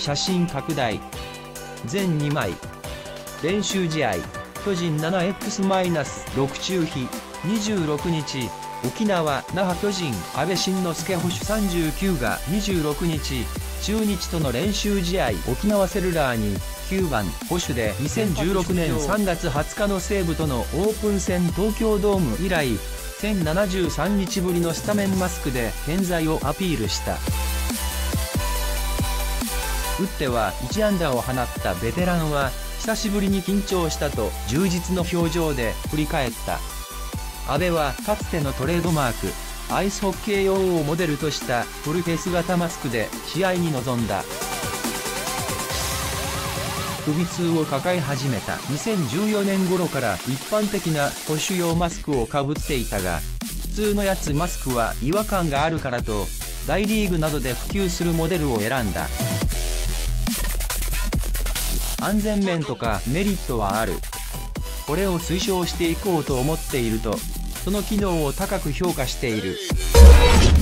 写真拡大。全2枚。練習試合。巨人 7X-6 中日。26日、沖縄・那覇巨人阿部慎之助捕手39が26日、中日との練習試合沖縄セルラーに9番捕手で2016年3月20日の西武とのオープン戦東京ドーム以来、1073日ぶりのスタメンマスクで健在をアピールした。打っては1安打を放ったベテランは、久しぶりに緊張したと充実の表情で振り返った。阿部はかつてのトレードマーク、アイスホッケー用をモデルとしたフルフェイス型マスクで試合に臨んだ。首痛を抱え始めた2014年頃から一般的な捕手用マスクをかぶっていたが、普通のやつマスクは違和感があるからと、大リーグなどで普及するモデルを選んだ。安全面とかメリットはある。これを推奨していこうと思っていると、その機能を高く評価している。